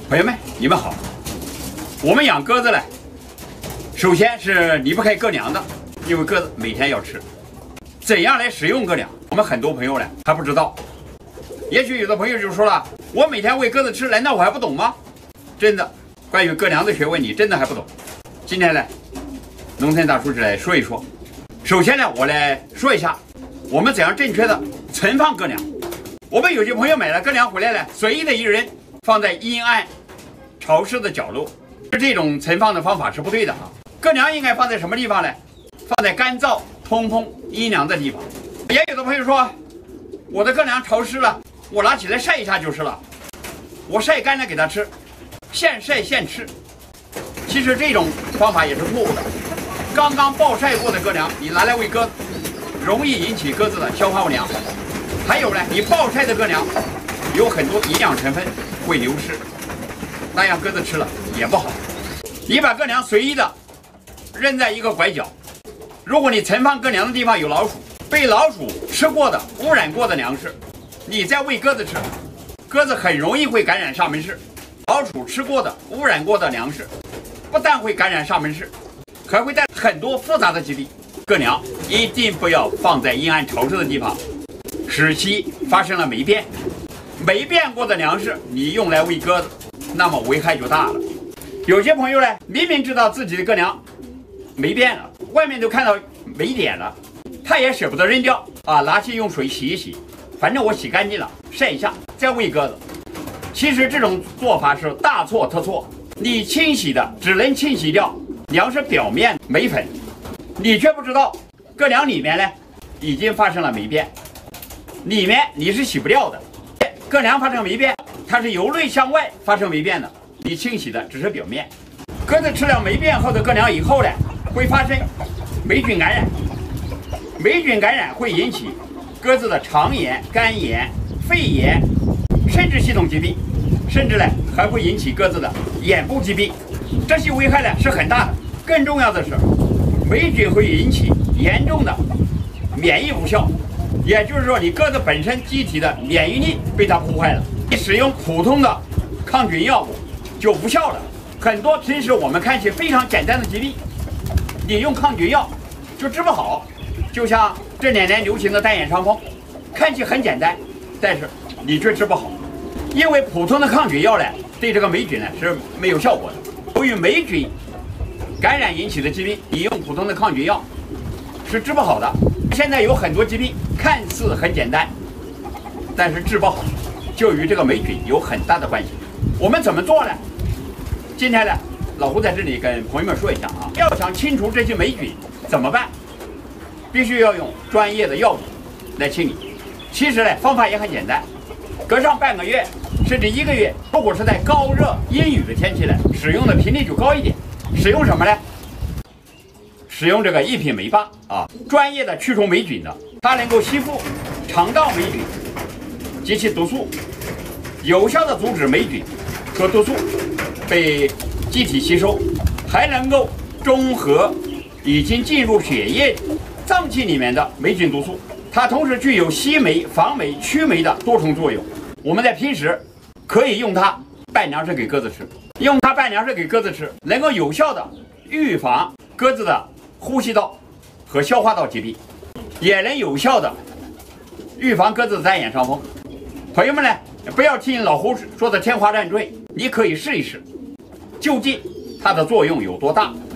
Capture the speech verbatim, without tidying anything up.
朋友们，你们好。我们养鸽子嘞，首先是离不开鸽粮的，因为鸽子每天要吃。怎样来使用鸽粮？我们很多朋友呢还不知道。也许有的朋友就说了，我每天喂鸽子吃，难道我还不懂吗？真的，关于鸽粮的学问，你真的还不懂。今天呢，农村大叔就来说一说。首先呢，我来说一下我们怎样正确的存放鸽粮。我们有些朋友买了鸽粮回来呢，随意的一扔，放在阴暗、潮湿的角落，这种存放的方法是不对的啊。鸽粮应该放在什么地方呢？放在干燥、通风、阴凉的地方。也有的朋友说，我的鸽粮潮湿了，我拿起来晒一下就是了。我晒干了给它吃，现晒现吃。其实这种方法也是错误的。刚刚暴晒过的鸽粮，你拿来喂鸽子，容易引起鸽子的消化不良。还有呢，你暴晒的鸽粮有很多营养成分会流失，那样鸽子吃了也不好。你把鸽粮随意的扔在一个拐角，如果你存放鸽粮的地方有老鼠，被老鼠吃过的、污染过的粮食，你再喂鸽子吃，鸽子很容易会感染沙门氏。老鼠吃过的、污染过的粮食，不但会感染沙门氏，还会带来很多复杂的疾病。鸽粮一定不要放在阴暗潮湿的地方，使其发生了霉变。霉变过的粮食你用来喂鸽子，那么危害就大了。有些朋友呢，明明知道自己的鸽粮霉变了，外面都看到霉点了，他也舍不得扔掉啊，拿去用水洗一洗，反正我洗干净了，晒一下再喂鸽子。其实这种做法是大错特错。你清洗的只能清洗掉粮食表面霉粉，你却不知道鸽粮里面呢已经发生了霉变，里面你是洗不掉的。鸽粮发生霉变，它是由内向外发生霉变的，你清洗的只是表面。鸽子吃了霉变后的鸽粮以后呢，会发生霉菌感染，霉菌感染会引起鸽子的肠炎、肝炎、肺炎，甚至系统疾病，甚至呢还会引起鸽子的眼部疾病。这些危害呢是很大的。更重要的是，霉菌会引起严重的免疫无效，也就是说你鸽子本身机体的免疫力被它破坏了。你使用普通的抗菌药物就无效了。很多平时我们看起非常简单的疾病，你用抗菌药就治不好。就像这两年流行的单眼伤风，看起很简单，但是你却治不好，因为普通的抗菌药呢对这个霉菌呢是没有效果的。由于霉菌感染引起的疾病，你用普通的抗菌药是治不好的。现在有很多疾病看似很简单，但是治不好，就与这个霉菌有很大的关系。我们怎么做呢？今天呢，老胡在这里跟朋友们说一下啊，要想清除这些霉菌怎么办？必须要用专业的药物来清理。其实呢，方法也很简单，隔上半个月甚至一个月，如果是在高热阴雨的天气呢，使用的频率就高一点。使用什么呢？使用这个一品霉霸啊，专业的驱除霉菌的，它能够吸附肠道霉菌及其毒素，有效的阻止霉菌和毒素被机体吸收，还能够中和已经进入血液、脏器里面的霉菌毒素。它同时具有吸霉、防霉、驱霉的多重作用。我们在平时可以用它拌粮食给鸽子吃，用它拌粮食给鸽子吃，能够有效的预防鸽子的呼吸道和消化道疾病，也能有效的预防鸽子的单眼伤风。朋友们呢，不要听老胡说的天花乱坠，你可以试一试，究竟它的作用有多大。